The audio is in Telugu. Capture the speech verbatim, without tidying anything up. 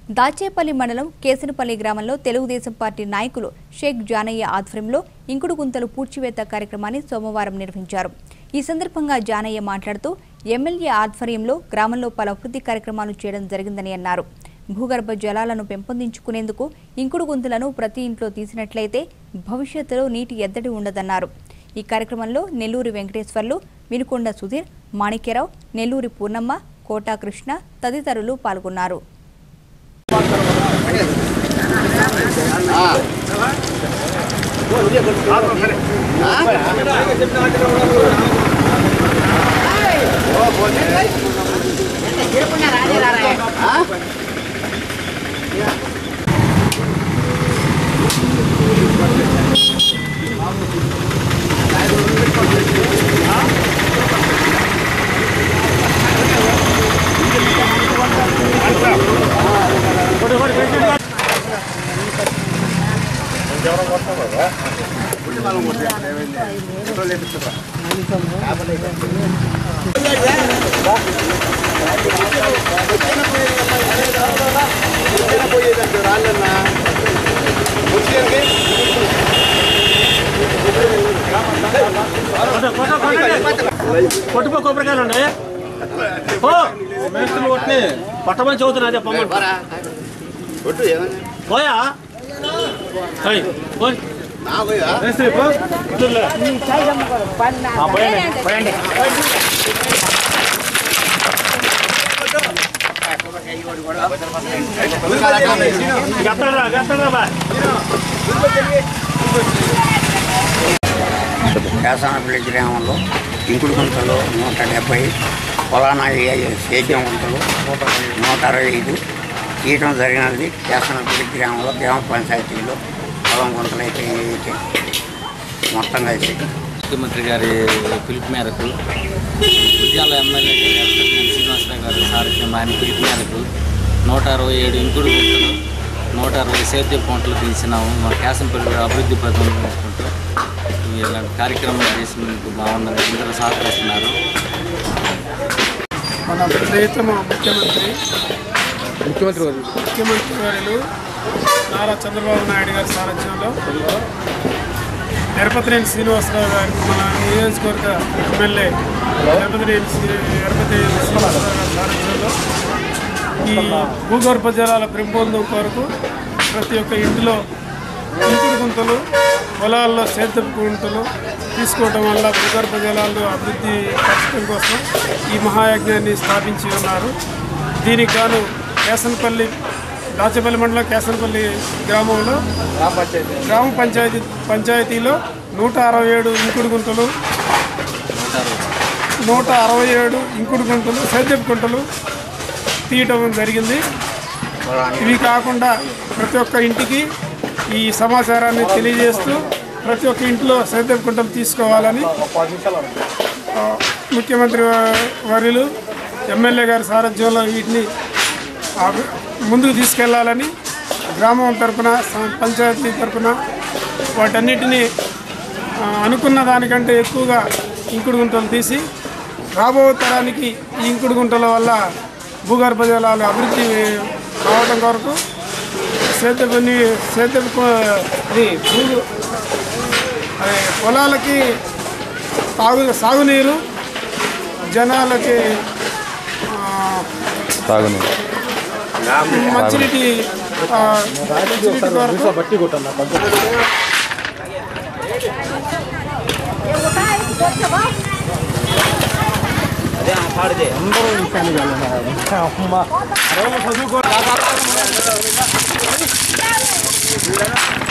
దాచేపల్లి మండలం కేసనపల్లి గ్రామంలో తెలుగుదేశం పార్టీ నాయకులు షేక్ జానయ్య ఆధ్వర్యంలో ఇంకుడు గుంతలు పూడ్చివేత కార్యక్రమాన్ని సోమవారం నిర్వహించారు. ఈ సందర్భంగా జానయ్య మాట్లాడుతూ ఎమ్మెల్యే ఆధ్వర్యంలో గ్రామంలో పలు అభివృద్ధి కార్యక్రమాలు చేయడం జరిగిందని అన్నారు. భూగర్భ జలాలను పెంపొందించుకునేందుకు ఇంకుడు గుంతలను ప్రతి ఇంట్లో తీసినట్లయితే భవిష్యత్తులో నీటి ఎద్దడి ఉండదన్నారు. ఈ కార్యక్రమంలో నెల్లూరి వెంకటేశ్వర్లు, వినుకొండ సుధీర్, మాణిక్యరావు, నెల్లూరి పూర్ణమ్మ, కోటా కృష్ణ తదితరులు పాల్గొన్నారు. కొట్టుకో కొబ్బరికాయలు ఉన్నాయి మేస్తులు కొట్టి పట్టమని చదువుతున్నా చెప్పమ్మా పోయా పోయండి కేసనపల్లి గ్రామంలో ఇంకుడు గుంతలు నూట డెబ్బై పొలానా సేద్యం గుంతలు నూట అరవై ఐదు తీయటం జరిగినది. కేసనపల్లి గ్రామంలో గ్రామ పంచాయతీలో పొలం గుంతలు అయితే అయితే మొత్తంగా అయితే ముఖ్యమంత్రి గారి పిలుపు మేరకు ఉద్యాల ఎమ్మెల్యే శ్రీనివాసరావు గారి సారథ్యం ఆయన పిలుపు మేరకు నూట అరవై ఏడు ఇంకుడు గుంతలు నూట అరవై సేద్య పంటలు తీసినాము. మా కేసనపల్లి అభివృద్ధి పథకం చేసుకుంటూ ఇలాంటి కార్యక్రమాలు చేసినందుకు బాగుందని అందరూ సహకరిస్తున్నారు. మన ప్రియతమ ముఖ్యమంత్రి ముఖ్యమంత్రి ముఖ్యమంత్రి వర్యులు నారా చంద్రబాబు నాయుడు గారి సారథ్యంలో ఎరపతినేని శ్రీనివాసరావు గారి మన నియోజకవర్గ ఎమ్మెల్యే ఎరపతినేని ఎరపతినేని శ్రీనివాసరావు గారి సారథ్యంలో ఈ భూగర్భ జలాల పెంపొందం కొరకు ప్రతి ఒక్క ఇంటిలో ఇంకుడు గుంతలు, పొలాల్లో సేద్యపు గుంతలు తీసుకోవడం వల్ల భూగర్భ జలాలు అభివృద్ధి పరచడం కోసం ఈ మహాయజ్ఞాన్ని స్థాపించి ఉన్నారు. దీనికి గాను కేసనపల్లి దాచేపల్లి మండలం కేసనపల్లి గ్రామంలో గ్రామ పంచాయతీ పంచాయతీలో నూట అరవై ఏడు ఇంకుడు గుంతలు నూట అరవై ఏడు ఇంకుడు గుంతలు సేద్యపు గుంటలు తీయటం జరిగింది. ఇవి కాకుండా ప్రతి ఒక్క ఇంటికి ఈ సమాచారాన్ని తెలియజేస్తూ ప్రతి ఒక్క ఇంట్లో సేద్యపు గుంటలు తీసుకోవాలని ముఖ్యమంత్రి వర్యులు ఎమ్మెల్యే గారి సారథ్యంలో వీటిని ముందుకు తీసుకెళ్లాలని గ్రామం తరఫున పంచాయతీ తరఫున వాటన్నిటినీ అనుకున్న దానికంటే ఎక్కువగా ఇంకుడు గుంటలు తీసి రాబో తరానికి ఈ ఇంకుడు గుంటల వల్ల భూగర్భ జలాలు అభివృద్ధి కావడం కొరకు సేద్యపు సేద్యపు అది భూ అదే పొలాలకి తాగు సాగునీరు, జనాలకి తాగునీరు, మంచినీటి బట్టి అందరూ